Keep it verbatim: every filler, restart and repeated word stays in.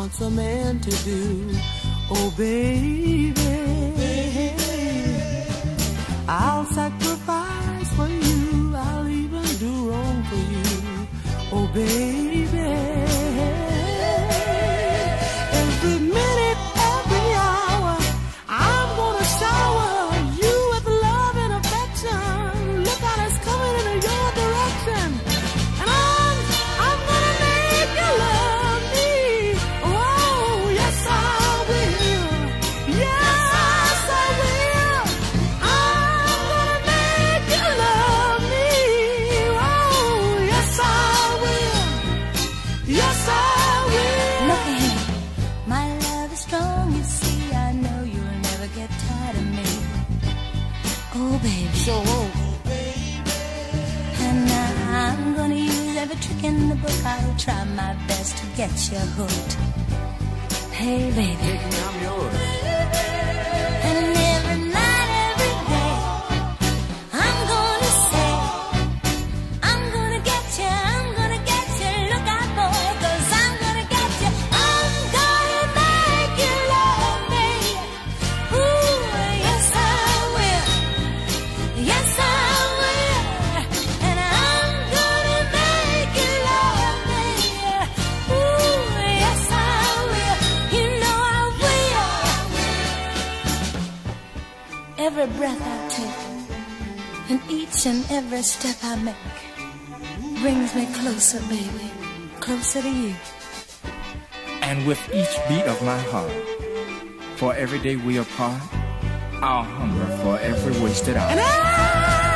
wants a man to do. Oh, baby, I'll sacrifice for you. I'll even do wrong for you. Oh, baby, every minute, every hour, I'm gonna shower you with love and affection. Look out, it's coming in your direction. And I'm, I'm gonna make you love me. Oh, yes, I will. Yes, I will. I'm gonna make you love me. Oh, yes, I will. Yes, I will. Look ahead, my love is strong, you see. I know you'll never get tired of me. Oh, baby. So, And now I'm gonna use every trick in the book. I'll try my best to get you hooked. Hey, baby. baby, I'm yours. And every night, every day, I'm gonna say, I'm gonna get you, I'm gonna get you. Look out, boy, 'cause I'm gonna get you. I'm gonna make you love me. Ooh, yes, I will. Yes, I will. And I'm gonna make you love me. Ooh, yes, I will. You know I will. Every breath I take and each and every step I make brings me closer, baby, closer to you. And with each beat of my heart, for every day we apart, I'll hunger for every wasted hour. And I